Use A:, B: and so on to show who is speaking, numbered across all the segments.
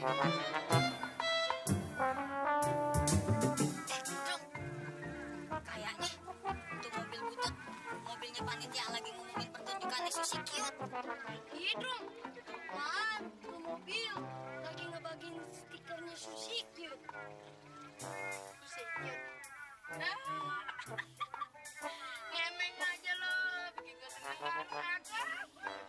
A: Kayaknya itu mobil butut, mobilnya panitia yang lagi ngumumin pertunjukan Susi Cute.
B: Iya dong, apaan? Itu mobil lagi ngebagiin stikernya Susi Cute. Susi Cute. Ngemeng aja lo, bikin gue seneng banget.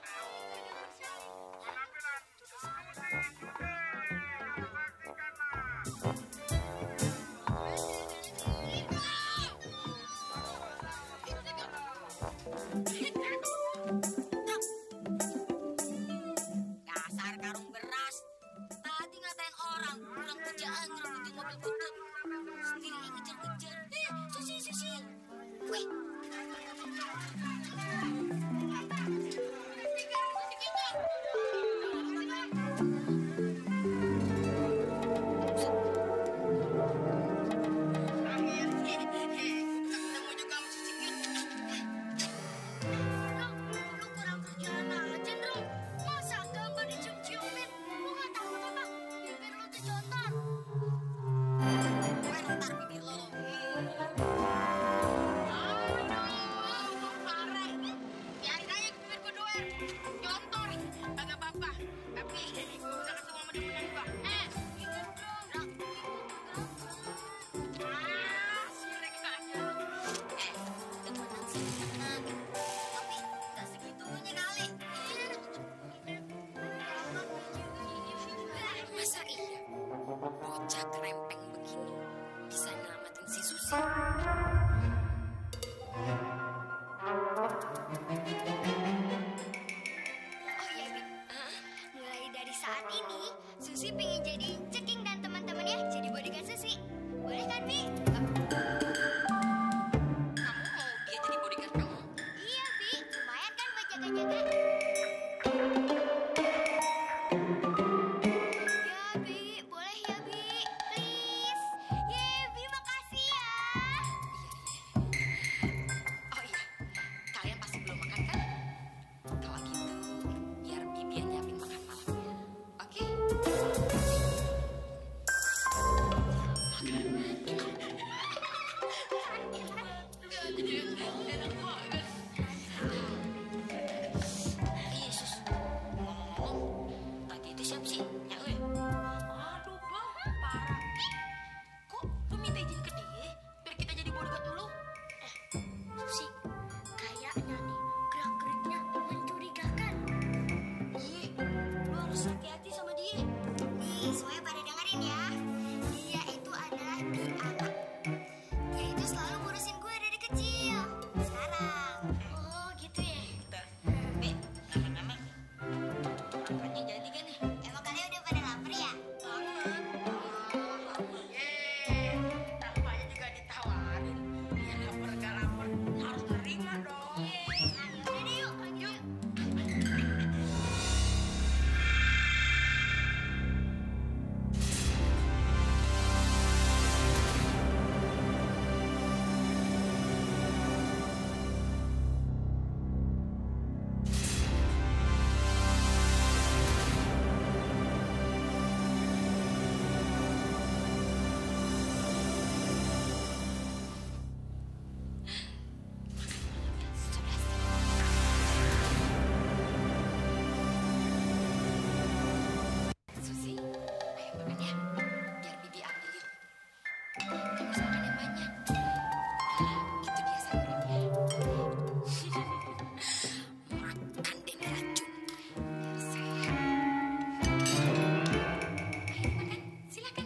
A: Dasar karung beras. Tadi ngatain orang kurang kerjaan ngerebutin mobil butut. Sendiri ngejar-ngejar. Susi. Wih.
B: Lu kurang kerjaan aja, Bro. Masa gambar dicium-ciumin? Lu nggak takut apa? Bibir lu tuh jontor.
A: Gue ntar bibir lo.
B: Aduh, parah. Biarin aja bibir gue doer. Jontor. Kagak apa-apa. Tapi gue udah ketemu sama temen gue. Ingat dong. Sirik aja lu.
A: Demenan sih demenan. Tapi gak segitunya kali. Masa iya bocah kerempeng begini bisa nyelamatin si Susi?
B: Oh iya, Bi. Mulai dari saat ini, Susi pengen jadi Ceking dan teman-temannya jadi bodyguard Susi. Boleh kan, Bi?
A: Kamu mau dia jadi bodyguard kamu?
B: Iya, Bi. Lumayan kan buat jaga-jaga. Ya, Bi. Boleh ya, Bi? Please. Yeay, Bi. Makasih ya.
A: Oh iya, kalian pasti belum makan kan? Kalau gitu, biar Bibi yang nyiapin makan malamnya. Oke? Iya, Sus. Ngomong-ngomong, tadi itu siapa sih? Nyawe? Aduh, Bang, parah. Kok lu minta izin ke dia biar kita jadi bodyguard dulu?
B: Susi, kayaknya nih gerak-geriknya mencurigakan.
A: Iya, lu harus hati-hati sama dia.
B: Nih, semuanya pada dengerin ya. Dia itu adalah Diana. Dia itu selalu ngurusin gue dari kecil. Sekarang. Oh, gitu ya.
A: Be, memang makannya jadi kan nih?
B: Emang kalian udah pada lapar ya?
C: Tampaknya juga ditawarin. Ya lapar gak lapar harus terima dong.
B: Ayo, udah deh, yuk. Lanjut.
A: Susi, ayo makan ya. Biar Bibi ambilin. Kamu usah makan yang banyak. Nah, itu dia sayurannya. Makan deh nih racun. Biar sehat. Ayo makan, silakan.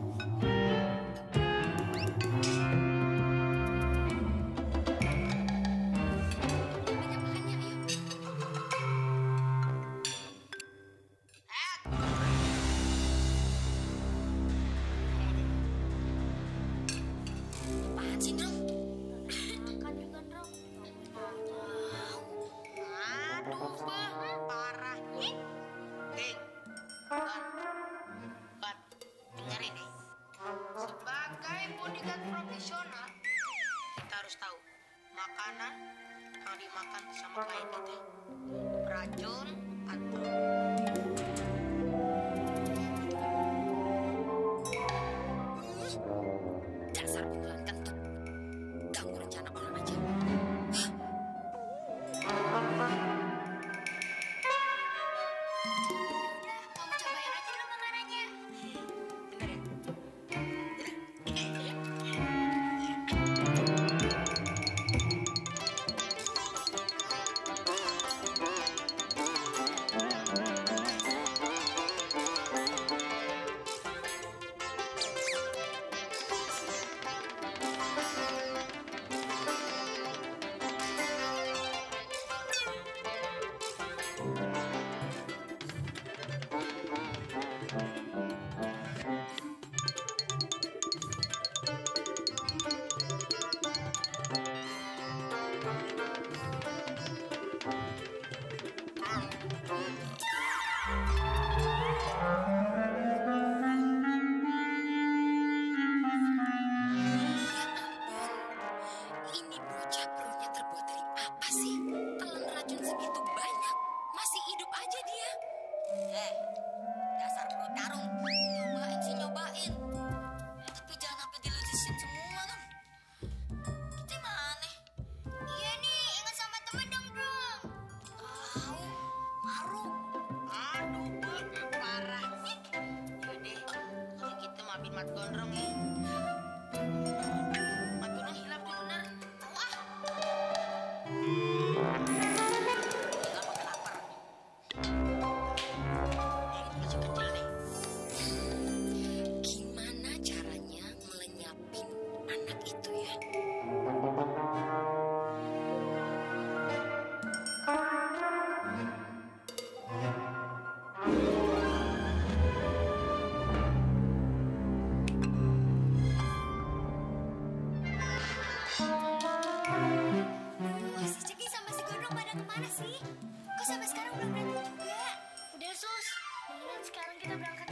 A: Banyak makannya, ayo. Apaan sih, Dong?
B: Makan juga, Dong.
C: Aduh, Bah, parah. Nih, Bat, dengerin nih. Sebagai bodyguard profesional, kita harus tahu makanan yang dimakan sama klien kita beracun atau
D: Si Ceki sama si Gondrong pada kemana sih? Kok sampai sekarang belum datang juga?
A: Udah sus, mendingan sekarang kita berangkat